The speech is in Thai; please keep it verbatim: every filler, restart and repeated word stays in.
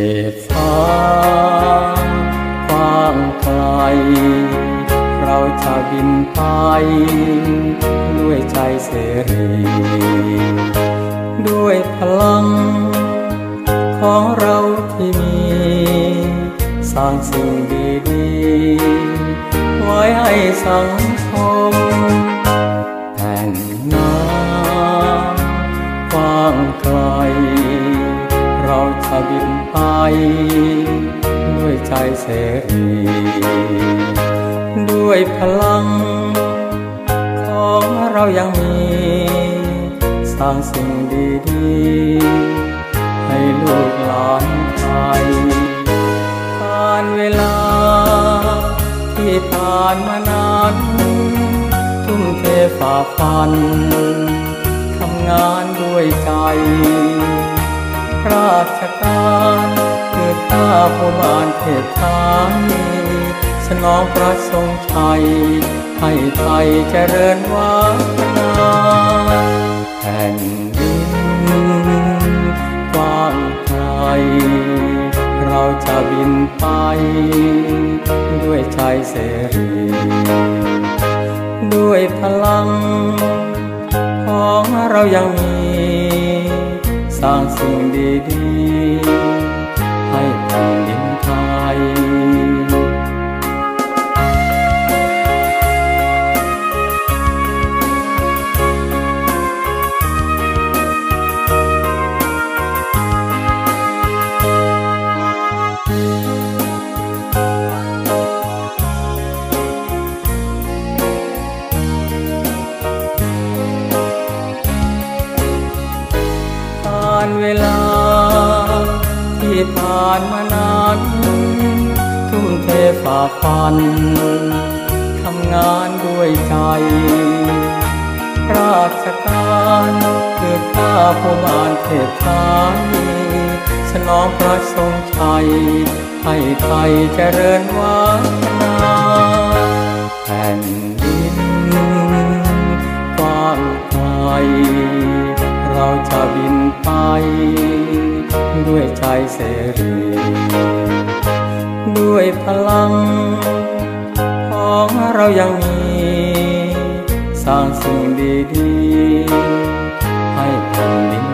บฟ้ากว้างไกลเราจะบินไปด้วยใจเสรีด้วยพลังของเราที่มีสร้างสิ่งดีๆไว้ให้สังคมแผ่นน้ำกว้างไกลเราจะบินไปด้วยใจเสรีด้วยพลังของเรายังมีสร้างสิ่งดีๆให้ลูกหลานไทยการเวลาที่ผ่านมานานทุ่มเทฝ่าฟันทำงานด้วยใจราชการคือข้าผู้บานเทพไทยสนองพระทรงชัยให้ไทยเจริญวัฒนาแผ่นดินกว้างไกลเราจะบินไปด้วยใจเสรีด้วยพลังของเรายังมีสร้างสิ่งดีๆให้แผ่นดินไทยการเวลาที่ผ่านมานานทุ่มเทฝ่าฟันทำงานด้วยใจราชการคือข้าผู้บานเทพไทยสนองพระทรงชัยให้ไทยเจริญวัฒนาแผ่นดินกว้างไกลเราจะบินไปด้วยใจเสรีด้วยพลังของเรายังมีสร้างสิ่งดีๆให้แผ่นดิน